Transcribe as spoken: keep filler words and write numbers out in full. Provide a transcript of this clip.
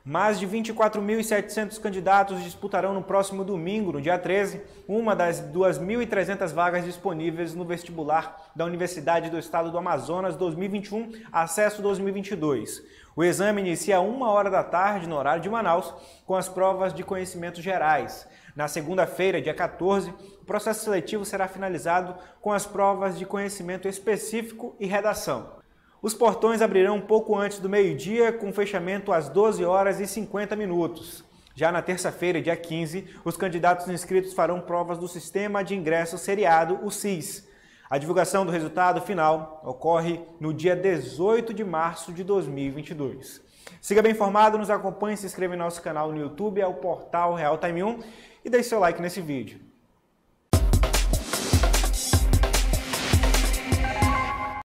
Mais de vinte e quatro mil e setecentos candidatos disputarão no próximo domingo, no dia treze, uma das duas mil e trezentas vagas disponíveis no vestibular da Universidade do Estado do Amazonas dois mil e vinte e um, acesso dois mil e vinte e dois. O exame inicia a uma hora da tarde no horário de Manaus, com as provas de conhecimentos gerais. Na segunda-feira, dia quatorze, o processo seletivo será finalizado com as provas de conhecimento específico e redação. Os portões abrirão um pouco antes do meio-dia, com fechamento às doze horas e cinquenta minutos. Já na terça-feira, dia quinze, os candidatos inscritos farão provas do Sistema de Ingresso Seriado, o S I S. A divulgação do resultado final ocorre no dia dezoito de março de dois mil e vinte e dois. Siga bem informado, nos acompanhe, se inscreva em nosso canal no YouTube, é o portal Real Time um e deixe seu like nesse vídeo.